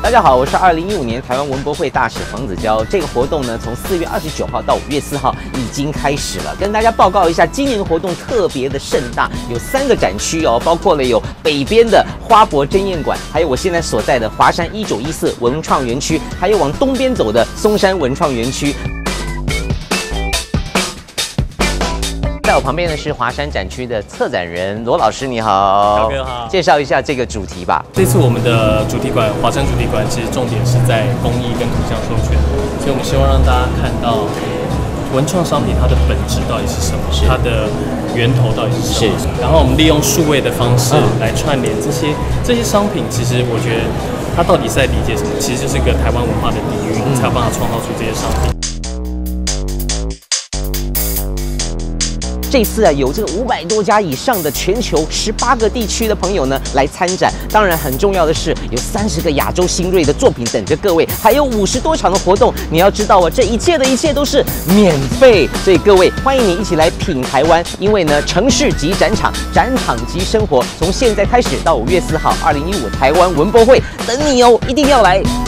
大家好，我是2015年台湾文博会大使黄子佼。这个活动呢，从4月29号到5月4号已经开始了。跟大家报告一下，今年的活动特别的盛大，有3个展区哦，包括了有北边的花博争艳馆，还有我现在所在的华山1914文创园区，还有往东边走的松山文创园区。 在我旁边的是华山展区的策展人罗老师，你好， 小哥好， 介绍一下这个主题吧。 这次我们的主题馆华山主题馆，其实重点是在工艺跟图像授权，所以我们希望让大家看到文创商品它的本质到底是什么，它的源头到底是什么。然后我们利用数位的方式来串联这些商品，其实我觉得它到底是在理解什么，其实就是一个台湾文化的底蕴，才有办法创造出这些商品。 这次啊，有这个500多家以上的全球18个地区的朋友呢来参展。当然，很重要的是有30个亚洲新锐的作品等着各位，还有50多场的活动。你要知道啊，这一切的一切都是免费，所以各位欢迎你一起来品台湾。因为呢，城市即展场，展场即生活。从现在开始到5月4号，2015台湾文博会等你哦，一定要来。